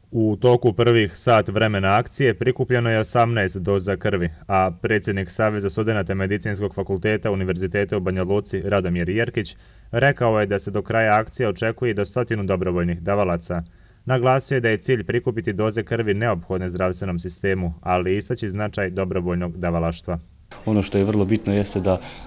U toku prvih sat vremena akcije prikupljeno je 18 doza krvi, a predsjednik Saveza studenata Medicinskog fakulteta Univerziteta u Banja Luci Radomir Jerkić rekao je da se do kraja akcije očekuje i do 100 dobrovoljnih davalaca. Naglasio je da je cilj prikupiti doze krvi neophodne zdravstvenom sistemu, ali istaći značaj dobrovoljnog davalaštva. Ono što je vrlo bitno jeste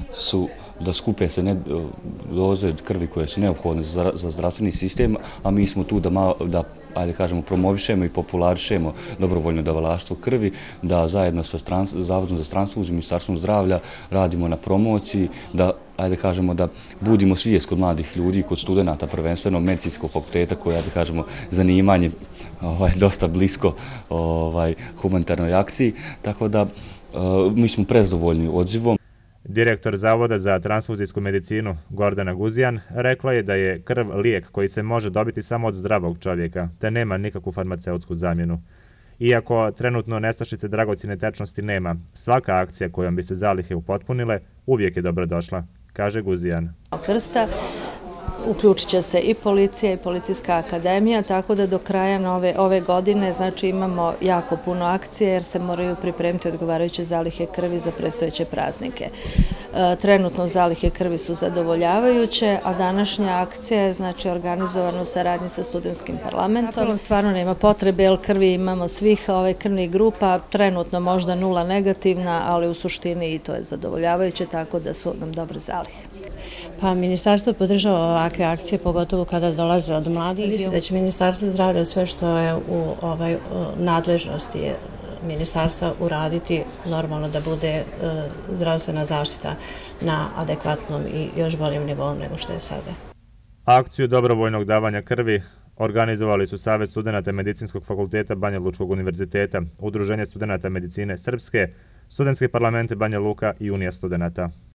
da skupe se doze krvi koje su neophodne za zdravstveni sistem, a mi smo tu da ajde kažemo, promovišemo i popularišemo dobrovoljno davalaštvo krvi, da zajedno sa Zavodom za transfuziju, Ministarstvom zdravlja radimo na promociji, da ajde kažemo da budimo svijest kod mladih ljudi, kod studenata, prvenstveno medicinskog fakulteta koji ajde kažemo zanimanje dosta blisko humanitarnoj akciji, tako da mi smo prezadovoljni odzivom. Direktor Zavoda za transfuzijsku medicinu Gordana Guzijan rekla je da je krv lijek koji se može dobiti samo od zdravog čovjeka, te nema nikakvu farmaceutsku zamjenu. Iako trenutno nestašice dragocjene tečnosti nema, svaka akcija kojom bi se zalihe upotpunile uvijek je dobrodošla, kaže Guzijan. Krsta uključit će se i policija i policijska akademija, tako da do kraja ove godine znači imamo jako puno akcije jer se moraju pripremiti odgovarajuće zalihe krvi za predstojeće praznike. Trenutno zalihe krvi su zadovoljavajuće, a današnja akcija je znači organizovana u saradnji sa studentskim parlamentom. Stvarno nema potrebe jer krvi imamo svih krvnih grupa, trenutno možda 0 negativna, ali u suštini i to je zadovoljavajuće, tako da su nam dobre zalihe. Pa ministarstvo podržava ovakve akcije, pogotovo kada dolaze od mladih. Mislim da će Ministarstvo zdravlja sve što je u nadležnosti ministarstva uraditi normalno da bude zdravstvena zaštita na adekvatnom i još boljem nivou nego što je sada. Akciju dobrovoljnog davanja krvi organizovali su Savez studenata Medicinskog fakulteta Banja Lučkog univerziteta, Udruženje studenata medicine Srpske, Studentski parlament Banja Luka i Unija studenata.